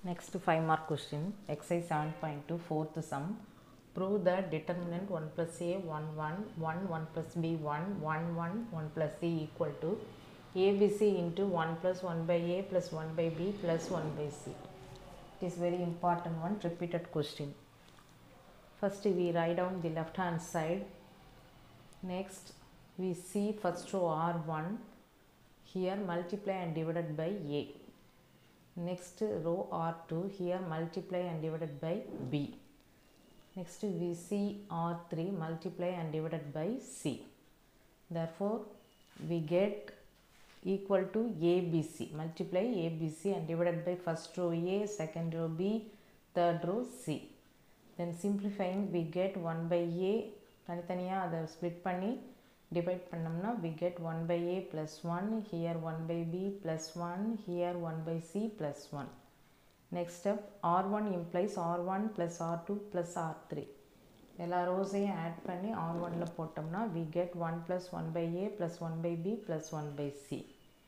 Next 5 mark question, exercise 7.2 fourth sum. Prove that determinant 1 plus a 1 1 1 1 plus b 1 1 1 1 plus c equal to abc into 1 plus 1 by a plus 1 by b plus 1 by c. It is very important one, repeated question. First we write down the left hand side. Next we see first row r1, here multiply and divided by a. Next row r2, here multiply and divided by b. Next we see r3, multiply and divided by c. Therefore we get equal to abc, multiply abc and divided by first row a, second row b, third row c. Then simplifying we get 1 by a, தனித்தனியாக அதை split பண்ணி divide பண்ணோம்னா we get 1 by a plus 1, here 1 by b plus 1, here 1 by c plus 1. Next step, r1 implies r1 plus r2 plus r3. எல்லா ரோஸையும் add பண்ணி r1ல போட்டோம்னா we get 1 plus 1 by a plus 1 by b plus 1 by c.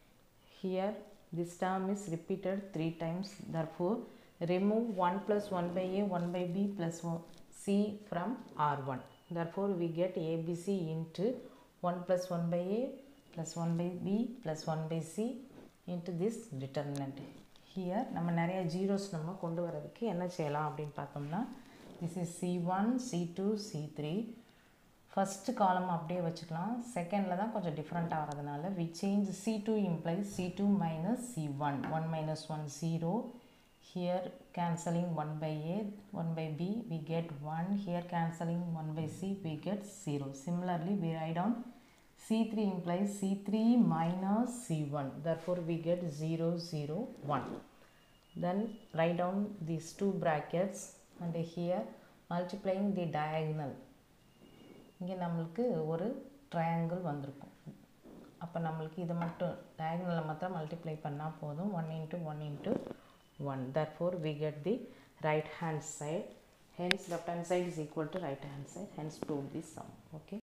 Here this term is repeated 3 times. Therefore remove 1 plus 1 by a 1 by b plus c from r1. Therefore we get abc into 1 plus 1 by a plus 1 by b plus 1 by c into this determinant. Here நம்ம நிறைய zeros நம்ம கொண்டு வரதுக்கு என்ன செய்யலாம் அப்படினு பார்த்தோம்னா, this is c1 c2 c3. first column அப்படியே வச்சுக்கலாம். செகண்ட்ல தான் கொஞ்சம் டிஃபரண்டா வரதுனால we change c2 implies c2 minus c1, 1 minus 1 0. Here cancelling 1 by a 1 by b we get 1, here cancelling 1 by c we get 0. Similarly we write down c3 implies c3 minus c1, therefore we get 0 0 1. Then write down these two brackets and here multiplying the diagonal. இங்கே நம்மளுக்கு ஒரு triangle வந்திருக்கும். அப்போ நம்மளுக்கு இது மட்டும் diagonal மாத்திரம் multiply பண்ணா போதும், 1 into 1 into 1. Therefore we get the right hand side, hence left hand side is equal to right hand side, hence prove this sum. Okay.